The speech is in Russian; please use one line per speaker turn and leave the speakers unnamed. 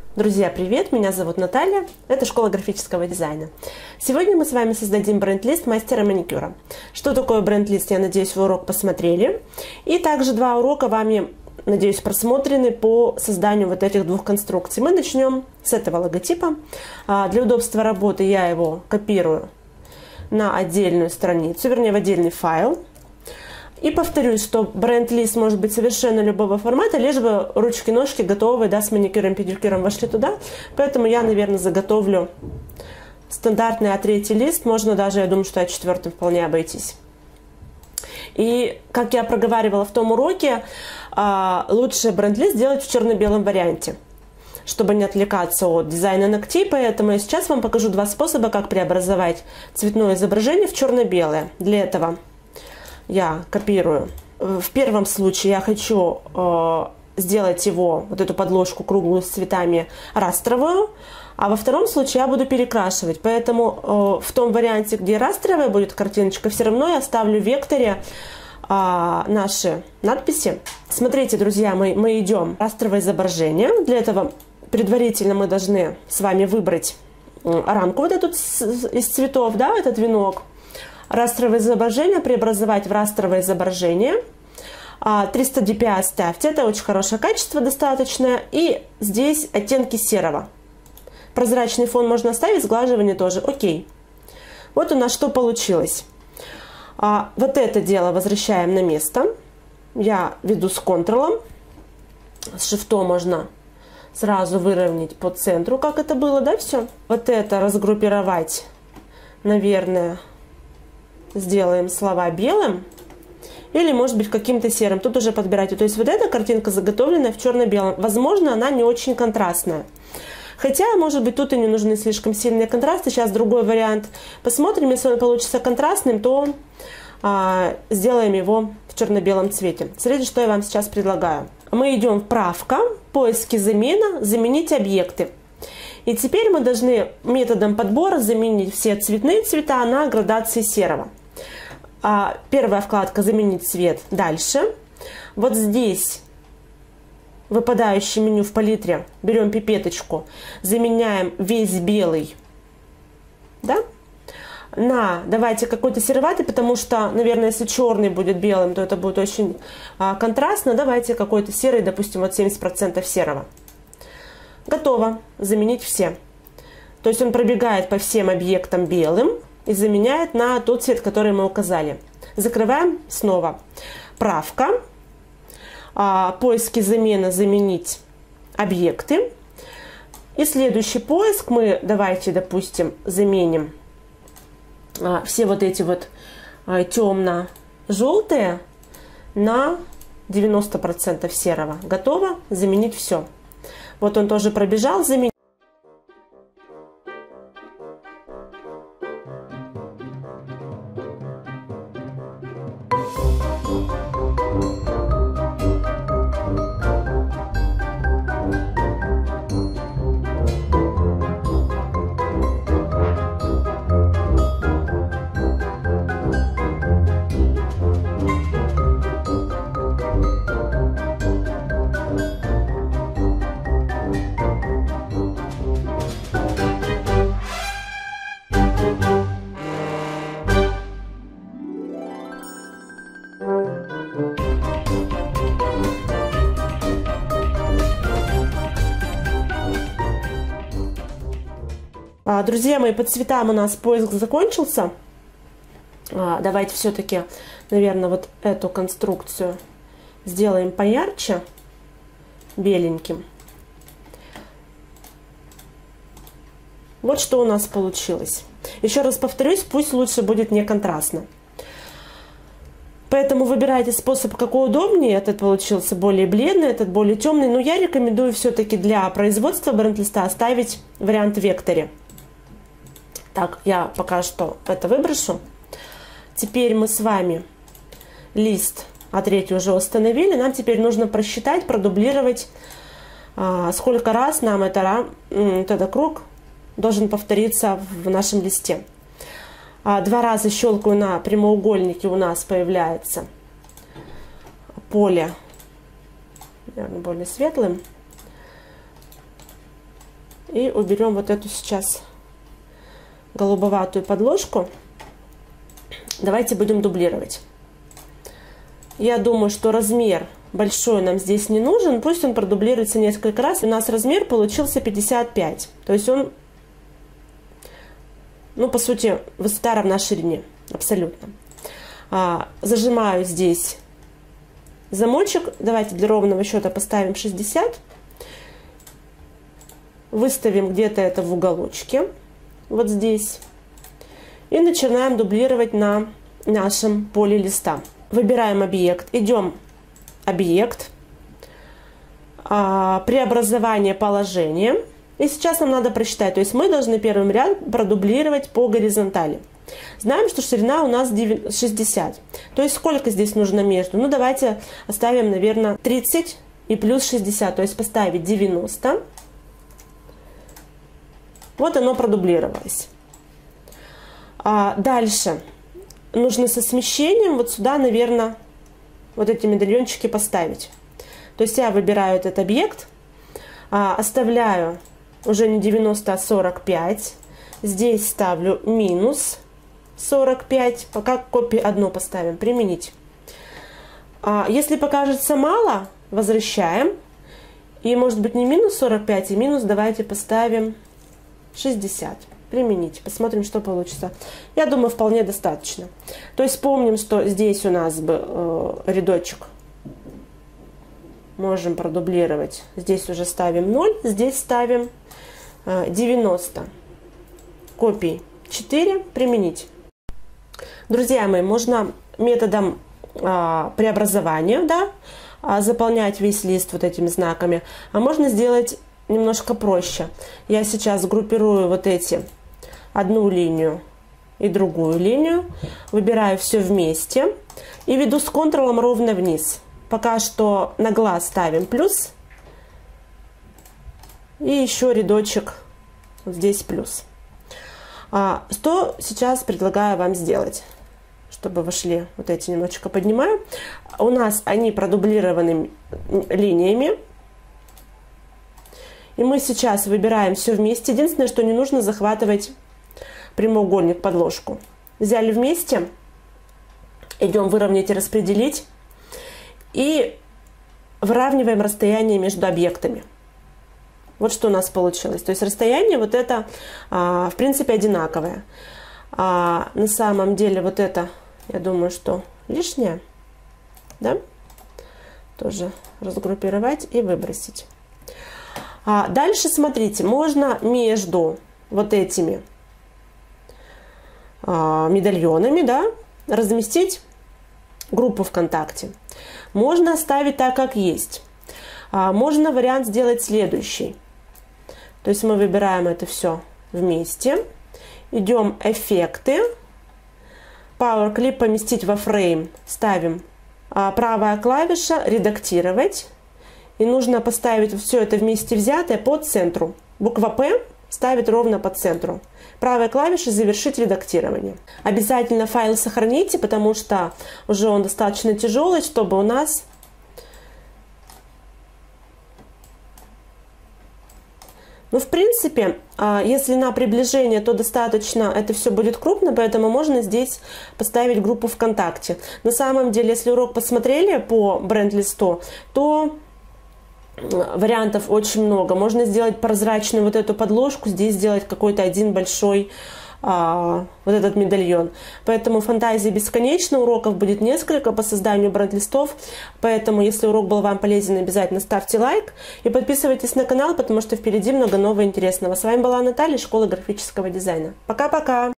Друзья, привет! Меня зовут Наталья, это Школа графического дизайна. Сегодня мы с вами создадим бренд-лист мастера маникюра. Что такое бренд-лист, я надеюсь, вы урок посмотрели. И также два урока вами, надеюсь, просмотрены по созданию вот этих двух конструкций. Мы начнем с этого логотипа. Для удобства работы я его копирую на отдельную страницу, вернее в отдельный файл. И повторюсь, что бренд-лист может быть совершенно любого формата, лишь бы ручки-ножки готовые, да, с маникюром, педикюром вошли туда. Поэтому я, наверное, заготовлю стандартный А3 лист. Можно даже, я думаю, что А4 вполне обойтись. И, как я проговаривала в том уроке, лучше бренд-лист делать в черно-белом варианте, чтобы не отвлекаться от дизайна ногтей. Поэтому я сейчас вам покажу два способа, как преобразовать цветное изображение в черно-белое. Для этого я копирую. В первом случае я хочу сделать его, вот эту подложку круглую с цветами, растровую, а во втором случае я буду перекрашивать. Поэтому в том варианте, где растровая будет картиночка, все равно я оставлю в векторе наши надписи. Смотрите, друзья, мы идем растровое изображение. Для этого предварительно мы должны с вами выбрать рамку вот эту из цветов, да, этот венок. Растровое изображение преобразовать в растровое изображение. 300 dpi оставьте, это очень хорошее качество достаточное. И здесь оттенки серого. Прозрачный фон можно оставить, сглаживание тоже. Окей. Вот у нас что получилось. Вот это дело возвращаем на место. Я веду с Ctrl. С шифтом можно сразу выровнять по центру, как это было, да, все. Вот это разгруппировать, наверное, сделаем слова белым или, может быть, каким-то серым. Тут уже подбирайте. То есть вот эта картинка заготовленная в черно-белом. Возможно, она не очень контрастная. Хотя, может быть, тут и не нужны слишком сильные контрасты. Сейчас другой вариант. Посмотрим, если он получится контрастным, то сделаем его в черно-белом цвете. Смотрите, что я вам сейчас предлагаю. Мы идем в правка, поиски замена, заменить объекты. И теперь мы должны методом подбора заменить все цветные цвета на градации серого. Первая вкладка «Заменить цвет». Дальше. Вот здесь выпадающее меню в палитре. Берем пипеточку, заменяем весь белый. Да? Давайте какой-то сероватый, потому что, наверное, если черный будет белым, то это будет очень контрастно. Давайте какой-то серый, допустим, вот 70% серого. Готово. Заменить все. То есть он пробегает по всем объектам белым и заменяет на тот цвет, который мы указали. Закрываем снова. Правка. Поиски замена, заменить объекты. И следующий поиск мы давайте, допустим, заменим все вот эти вот темно-желтые на 90% серого. Готово. Заменить все. Вот он тоже пробежал, заменил. Друзья мои, по цветам у нас поиск закончился. Давайте все-таки, наверное, вот эту конструкцию сделаем поярче, беленьким. Вот что у нас получилось. Еще раз повторюсь, пусть лучше будет не контрастно. Поэтому выбирайте способ, какой удобнее. Этот получился более бледный, этот более темный. Но я рекомендую все-таки для производства бренд-листа оставить вариант в векторе. Так, я пока что это выброшу. Теперь мы с вами лист А3 уже установили. Нам теперь нужно просчитать, продублировать, сколько раз нам этот круг должен повториться в нашем листе. 2 раза щелкаю на прямоугольнике, у нас появляется поле, наверное, более светлым. И уберем вот эту сейчас голубоватую подложку. Давайте будем дублировать. Я думаю, что размер большой нам здесь не нужен. Пусть он продублируется несколько раз. У нас размер получился 55. То есть он, ну, по сути, высота равна ширине. Абсолютно. Зажимаю здесь замочек. Давайте для ровного счета поставим 60. Выставим где-то это в уголочке. Вот здесь. И начинаем дублировать на нашем поле листа. Выбираем объект. Идем объект. Преобразование положения. И сейчас нам надо просчитать. То есть мы должны первым рядом продублировать по горизонтали. Знаем, что ширина у нас 60. То есть сколько здесь нужно между? Ну, давайте оставим, наверное, 30 и плюс 60. То есть поставить 90. Вот оно продублировалось. Дальше нужно со смещением вот сюда, наверное, вот эти медальончики поставить. То есть я выбираю этот объект, оставляю уже не 90, а 45. Здесь ставлю минус 45. Пока копии одну поставим. Применить. Если покажется мало, возвращаем. И может быть не минус 45, и минус давайте поставим 60. Применить. Посмотрим, что получится. Я думаю, вполне достаточно. То есть помним, что здесь у нас рядочек можем продублировать. Здесь уже ставим 0, здесь ставим 90. Копий 4. Применить. Друзья мои, можно методом преобразования, да, заполнять весь лист вот этими знаками, а можно сделать немножко проще. Я сейчас группирую вот эти одну линию и другую линию, выбираю все вместе и веду с контролом ровно вниз. Пока что на глаз ставим плюс и еще рядочек вот здесь плюс. Что сейчас предлагаю вам сделать, чтобы вошли вот эти, немножечко поднимаю. У нас они продублированы линиями. И мы сейчас выбираем все вместе. Единственное, что не нужно захватывать прямоугольник под ложку. Взяли вместе. Идем выровнять и распределить. И выравниваем расстояние между объектами. Вот что у нас получилось. То есть расстояние вот это, в принципе, одинаковое. На самом деле вот это, я думаю, что лишнее. Да? Тоже разгруппировать и выбросить. Дальше, смотрите, можно между вот этими медальонами, да, разместить группу ВКонтакте. Можно оставить так, как есть. Можно вариант сделать следующий. То есть мы выбираем это все вместе. Идем эффекты. Power Clip поместить во фрейм. Ставим правая клавиша редактировать. И нужно поставить все это вместе взятое по центру. Буква П ставить ровно по центру. Правая клавиша завершить редактирование. Обязательно файл сохраните, потому что уже он достаточно тяжелый, чтобы у нас в принципе, если на приближение, то достаточно, это все будет крупно, поэтому можно здесь поставить группу ВКонтакте. На самом деле, если урок посмотрели по бренд-листу, то вариантов очень много. Можно сделать прозрачную вот эту подложку, здесь сделать какой-то один большой вот этот медальон. Поэтому фантазии бесконечно, уроков будет несколько по созданию бренд-листов. Поэтому, если урок был вам полезен, обязательно ставьте лайк и подписывайтесь на канал, потому что впереди много нового интересного. С вами была Наталья, Школа графического дизайна. Пока-пока!